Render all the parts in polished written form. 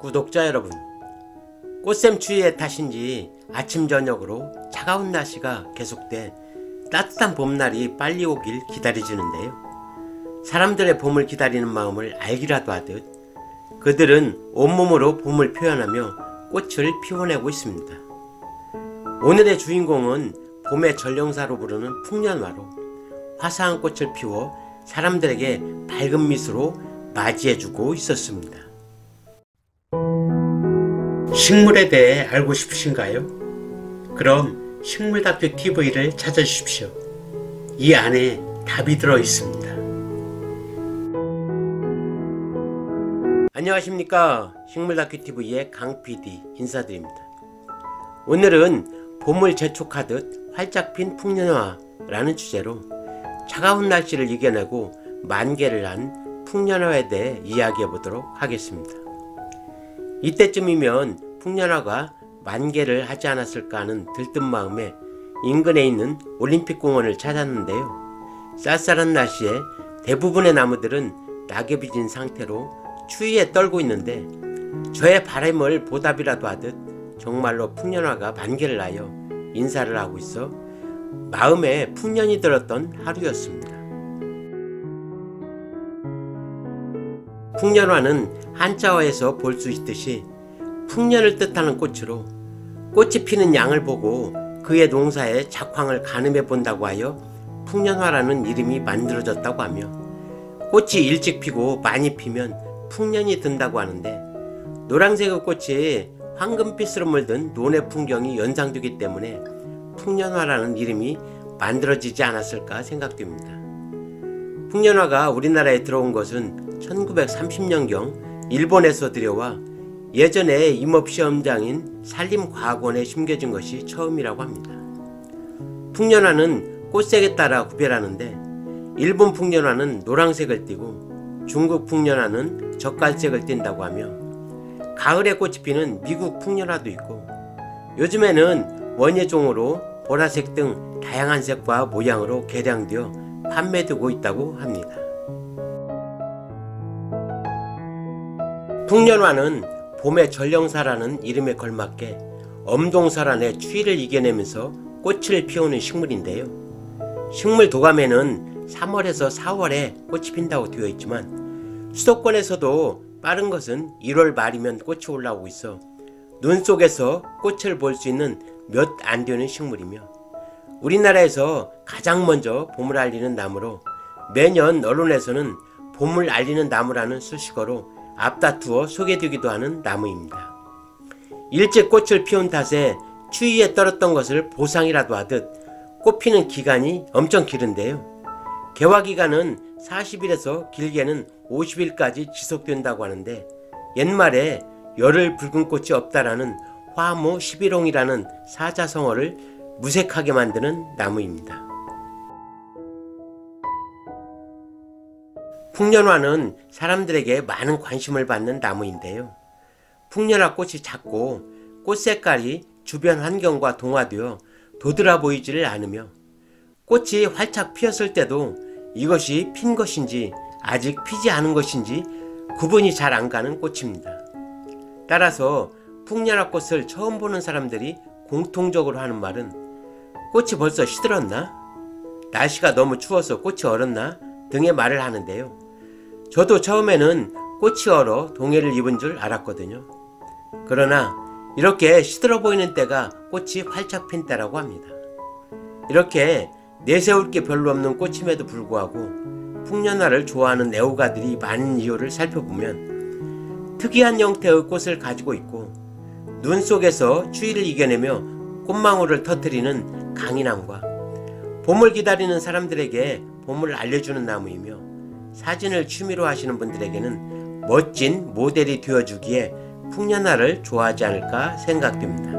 구독자 여러분, 꽃샘추위의 탓인지 아침 저녁으로 차가운 날씨가 계속돼 따뜻한 봄날이 빨리 오길 기다려지는데요. 사람들의 봄을 기다리는 마음을 알기라도 하듯 그들은 온몸으로 봄을 표현하며 꽃을 피워내고 있습니다. 오늘의 주인공은 봄의 전령사로 부르는 풍년화로 화사한 꽃을 피워 사람들에게 밝은 미소로 맞이해주고 있었습니다. 식물에 대해 알고 싶으신가요? 그럼 식물다큐 TV를 찾아주십시오. 이 안에 답이 들어 있습니다. 안녕하십니까, 식물다큐 TV의 강PD 인사드립니다. 오늘은 봄을 재촉하듯 활짝 핀 풍년화라는 주제로 차가운 날씨를 이겨내고 만개를 한 풍년화에 대해 이야기해 보도록 하겠습니다. 이때쯤이면 풍년화가 만개를 하지 않았을까 하는 들뜬 마음에 인근에 있는 올림픽공원을 찾았는데요. 쌀쌀한 날씨에 대부분의 나무들은 낙엽이 진 상태로 추위에 떨고 있는데 저의 바람을 보답이라도 하듯 정말로 풍년화가 만개를 하여 인사를 하고 있어 마음에 풍년이 들었던 하루였습니다. 풍년화는 한자어에서 볼 수 있듯이 풍년을 뜻하는 꽃으로 꽃이 피는 양을 보고 그의 농사에 작황을 가늠해 본다고 하여 풍년화라는 이름이 만들어졌다고 하며, 꽃이 일찍 피고 많이 피면 풍년이 든다고 하는데 노란색의 꽃이 황금빛으로 물든 논의 풍경이 연상되기 때문에 풍년화라는 이름이 만들어지지 않았을까 생각됩니다. 풍년화가 우리나라에 들어온 것은 1930년경 일본에서 들여와 예전에 임업시험장인 산림과학원에 심겨진 것이 처음이라고 합니다. 풍년화는 꽃색에 따라 구별하는데 일본 풍년화는 노란색을 띠고 중국 풍년화는 젓갈색을 띈다고 하며, 가을에 꽃이 피는 미국 풍년화도 있고 요즘에는 원예종으로 보라색 등 다양한 색과 모양으로 개량되어 판매되고 있다고 합니다. 풍년화는 봄의 전령사라는 이름에 걸맞게 엄동설한의 추위를 이겨내면서 꽃을 피우는 식물인데요. 식물 도감에는 3월에서 4월에 꽃이 핀다고 되어 있지만 수도권에서도 빠른 것은 1월 말이면 꽃이 올라오고 있어 눈 속에서 꽃을 볼 수 있는 몇 안 되는 식물이며, 우리나라에서 가장 먼저 봄을 알리는 나무로 매년 언론에서는 봄을 알리는 나무라는 수식어로 앞다투어 소개되기도 하는 나무입니다. 일찍 꽃을 피운 탓에 추위에 떨었던 것을 보상이라도 하듯 꽃 피는 기간이 엄청 길은데요. 개화 기간은 40일에서 길게는 50일까지 지속된다고 하는데, 옛말에 열흘 붉은 꽃이 없다라는 화무 11홍이라는 사자성어를 무색하게 만드는 나무입니다. 풍년화는 사람들에게 많은 관심을 받는 나무인데요. 풍년화 꽃이 작고 꽃 색깔이 주변 환경과 동화되어 도드라 보이지를 않으며, 꽃이 활짝 피었을 때도 이것이 핀 것인지 아직 피지 않은 것인지 구분이 잘 안 가는 꽃입니다. 따라서 풍년화 꽃을 처음 보는 사람들이 공통적으로 하는 말은 꽃이 벌써 시들었나? 날씨가 너무 추워서 꽃이 얼었나? 등의 말을 하는데요. 저도 처음에는 꽃이 얼어 동해를 입은 줄 알았거든요. 그러나 이렇게 시들어 보이는 때가 꽃이 활짝 핀 때라고 합니다. 이렇게 내세울 게 별로 없는 꽃임에도 불구하고 풍년화를 좋아하는 애호가들이 많은 이유를 살펴보면 특이한 형태의 꽃을 가지고 있고, 눈 속에서 추위를 이겨내며 꽃망울을 터뜨리는 강인함과 봄을 기다리는 사람들에게 봄을 알려주는 나무이며, 사진을 취미로 하시는 분들에게는 멋진 모델이 되어주기에 풍년화를 좋아하지 않을까 생각됩니다.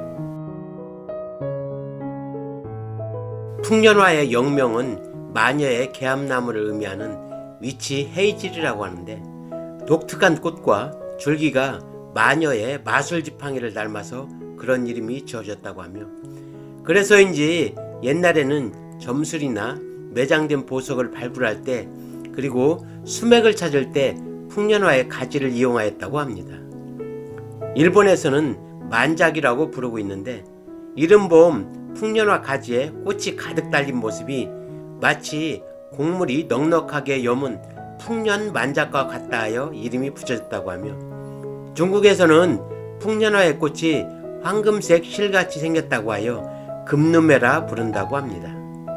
풍년화의 영명은 마녀의 개합나무를 의미하는 위치 헤이즐이라고 하는데, 독특한 꽃과 줄기가 마녀의 마술 지팡이를 닮아서 그런 이름이 지어졌다고 하며, 그래서인지 옛날에는 점술이나 매장된 보석을 발굴할 때, 그리고 수맥을 찾을 때 풍년화의 가지를 이용하였다고 합니다. 일본에서는 만작이라고 부르고 있는데 이른봄 풍년화 가지에 꽃이 가득 달린 모습이 마치 곡물이 넉넉하게 여문 풍년 만작과 같다 하여 이름이 붙여졌다고 하며 중국에서는 풍년화의 꽃이 황금색 실같이 생겼다고 하여 금누메라 부른다고 합니다.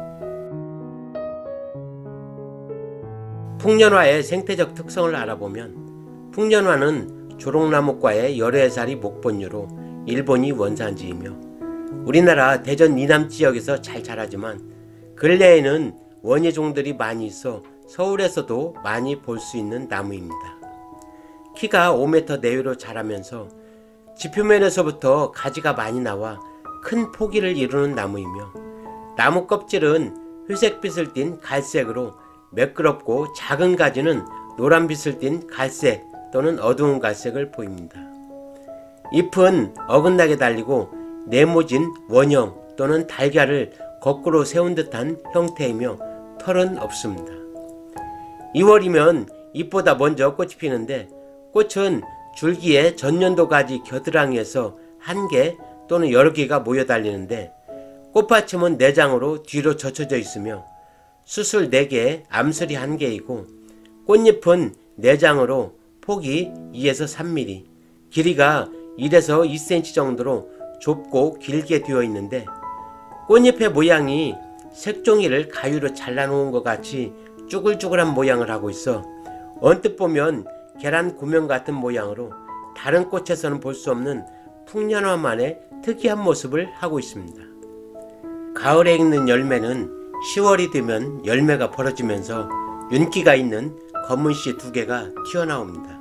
풍년화의 생태적 특성을 알아보면 풍년화는 조롱나무과의 여러 해살이 목본류로 일본이 원산지이며 우리나라 대전 이남 지역에서 잘 자라지만 근래에는 원예종들이 많이 있어 서울에서도 많이 볼 수 있는 나무입니다. 키가 5m 내외로 자라면서 지표면에서부터 가지가 많이 나와 큰 포기를 이루는 나무이며 나무 껍질은 회색빛을 띤 갈색으로 매끄럽고 작은 가지는 노란빛을 띤 갈색 또는 어두운 갈색을 보입니다. 잎은 어긋나게 달리고 네모진 원형 또는 달걀을 거꾸로 세운 듯한 형태이며 털은 없습니다. 2월이면 잎보다 먼저 꽃이 피는데 꽃은 줄기에 전년도가지 겨드랑이에서 한 개 또는 여러 개가 모여 달리는데 꽃받침은 4장으로 뒤로 젖혀져 있으며 수술 4개에 암술이 1개이고 꽃잎은 4장으로 폭이 2에서 3mm, 길이가 1에서 2cm 정도로 좁고 길게 되어 있는데 꽃잎의 모양이 색종이를 가위로 잘라놓은 것 같이 쭈글쭈글한 모양을 하고 있어 언뜻 보면 계란 구명 같은 모양으로 다른 꽃에서는 볼 수 없는 풍년화만의 특이한 모습을 하고 있습니다. 가을에 익는 열매는 10월이 되면 열매가 벌어지면서 윤기가 있는 검은 씨 2개가 튀어나옵니다.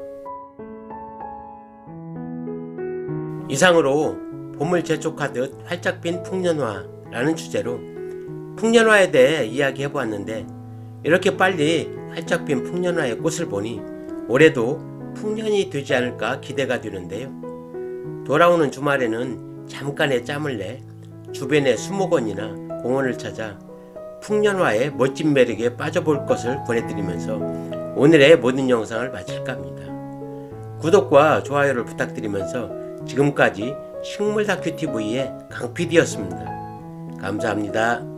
이상으로 봄을 재촉하듯 활짝 핀 풍년화라는 주제로 풍년화에 대해 이야기해보았는데 이렇게 빨리 활짝 핀 풍년화의 꽃을 보니 올해도 풍년이 되지 않을까 기대가 되는데요. 돌아오는 주말에는 잠깐의 짬을 내 주변의 수목원이나 공원을 찾아 풍년화의 멋진 매력에 빠져볼 것을 권해드리면서 오늘의 모든 영상을 마칠까 합니다. 구독과 좋아요를 부탁드리면서 지금까지 식물다큐TV의 강PD였습니다. 감사합니다.